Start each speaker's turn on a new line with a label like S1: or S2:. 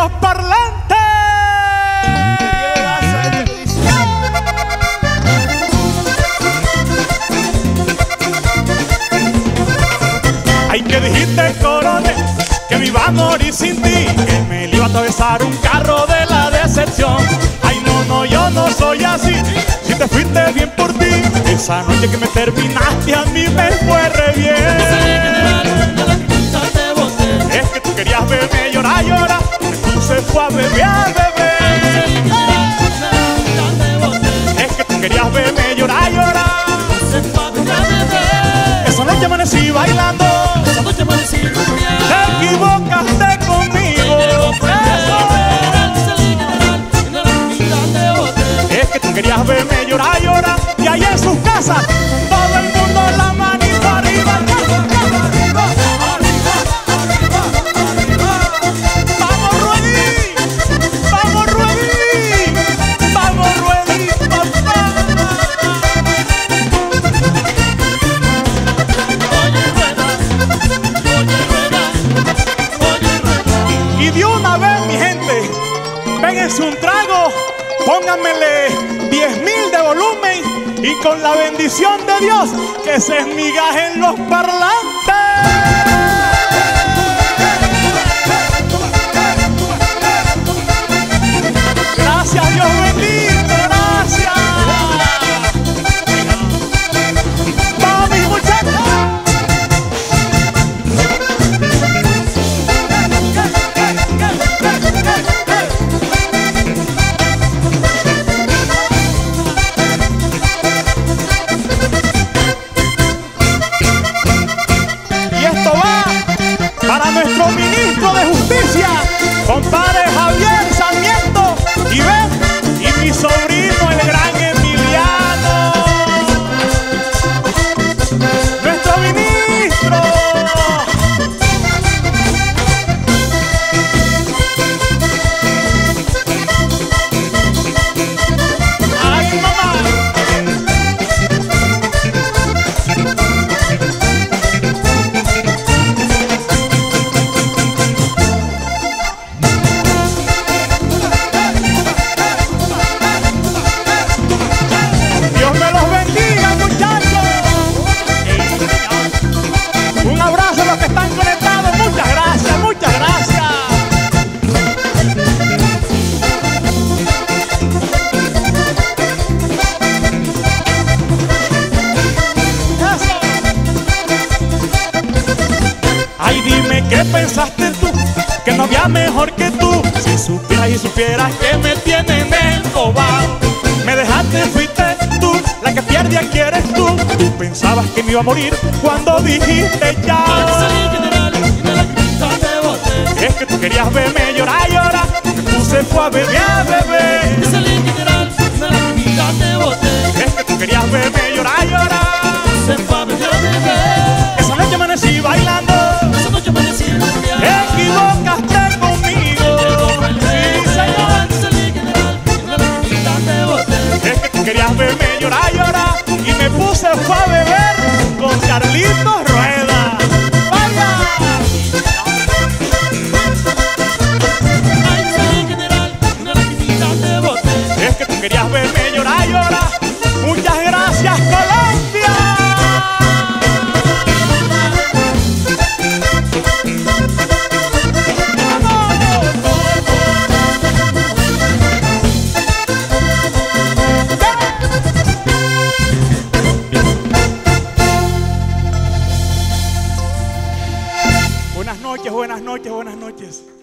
S1: los parlantes. Ay, que dijiste, coronel, que me iba a morir sin ti, que me iba a atravesar un carro de la decepción. Ay, no, no, yo no soy así, si te fuiste bien por ti. Esa noche que me terminaste a mí me fue re bien. Es que tú querías verme llorar, llorar, entonces fue a beber, a beber. Es que tú querías verme llorar, llorar. Esa noche amanecí bailando, esa noche amanecí rumbeando. Te equivocaste conmigo. Es que tú querías verme llorar, llorar. Y ahí en sus casas, todo el mundo la manito arriba, arriba, arriba, arriba, arriba, arriba. Vamos, Ruedi, vamos, Ruedi, vamos, Ruedi, papá. Y de una vez, mi gente, péguense un trago, pónganmele 10.000 de volumen y con la bendición de Dios que se esmigajen los parlantes. Gracias, Dios bendito, gracias. Vamos, mis muchachos. Para nuestro ministro de Justicia, compadre Javier Sarmiento, y ven, y mi sobrino el gran Emiliano, nuestro ministro. Ay, mamá. ¿Qué pensaste tú? Que no había mejor que tú. Si supieras y supieras que me tienen embobado. Me dejaste, fuiste tú, la que pierde aquí eres tú. Tú pensabas que me iba a morir cuando dijiste ya. Es que tú querías verme llorar, llorar. Me puse fue a beber, a beber. Es que tú querías verme llorar, llorar. Esa noche amanecí bailando. Te equivocaste conmigo. Sí, señor. Es que tú querías verme llorar, llorar. Y me puse fue a beber con Carlitos Rueda. ¡Vaya! Es que tú querías verme llorar, llorar. Muchas gracias, Colombia. Buenas noches, buenas noches, buenas noches.